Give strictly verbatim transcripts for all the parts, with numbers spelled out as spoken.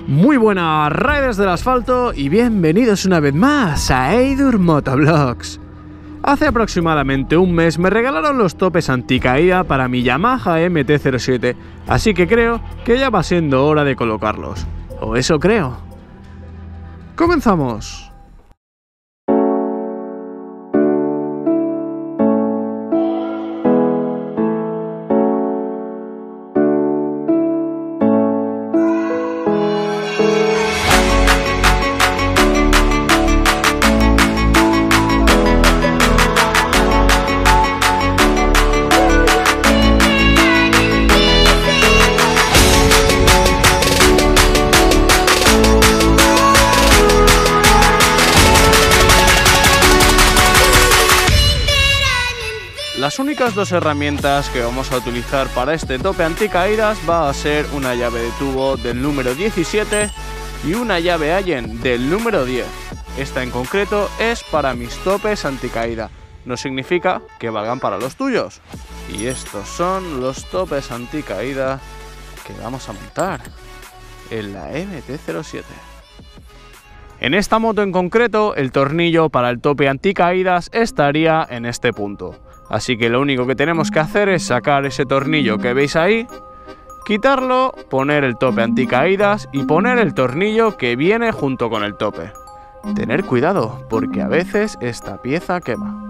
Muy buenas riders del asfalto y bienvenidos una vez más a Eidur Motovlogs. Hace aproximadamente un mes me regalaron los topes anticaída para mi Yamaha M T cero siete, así que creo que ya va siendo hora de colocarlos. O eso creo. ¡Comenzamos! Las únicas dos herramientas que vamos a utilizar para este tope anticaídas va a ser una llave de tubo del número diecisiete y una llave Allen del número diez. Esta en concreto es para mis topes anticaída, no significa que valgan para los tuyos. Y estos son los topes anticaída que vamos a montar en la M T cero siete. En esta moto en concreto, el tornillo para el tope anticaídas estaría en este punto. Así que lo único que tenemos que hacer es sacar ese tornillo que veis ahí, quitarlo, poner el tope anticaídas y poner el tornillo que viene junto con el tope. Tener cuidado, porque a veces esta pieza quema.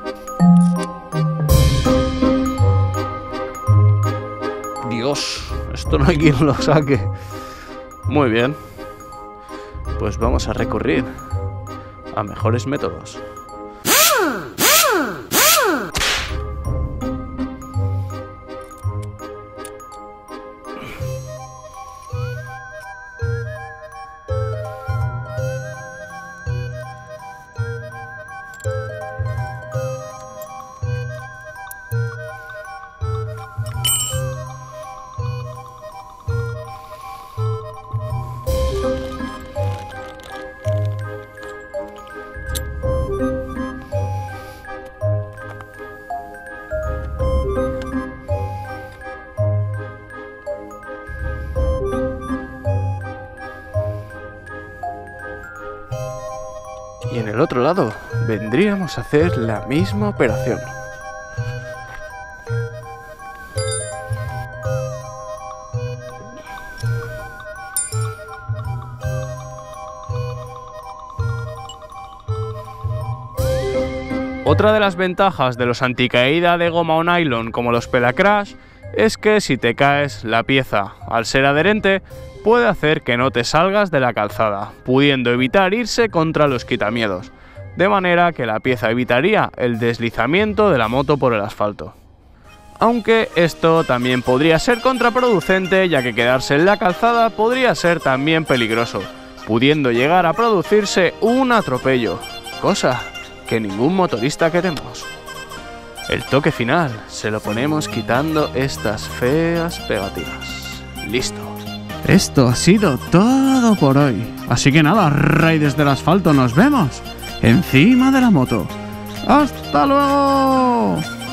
Dios, esto no hay quien lo saque. Muy bien, pues vamos a recurrir a mejores métodos. Y en el otro lado vendríamos a hacer la misma operación. Otra de las ventajas de los anticaída de goma o nylon como los Pelacrash es que si te caes, la pieza, al ser adherente, puede hacer que no te salgas de la calzada, pudiendo evitar irse contra los quitamiedos, de manera que la pieza evitaría el deslizamiento de la moto por el asfalto. Aunque esto también podría ser contraproducente, ya que quedarse en la calzada podría ser también peligroso, pudiendo llegar a producirse un atropello, cosa que ningún motorista queremos. El toque final se lo ponemos quitando estas feas pegatinas. Listo. Esto ha sido todo por hoy. Así que nada, riders del asfalto, nos vemos encima de la moto. ¡Hasta luego!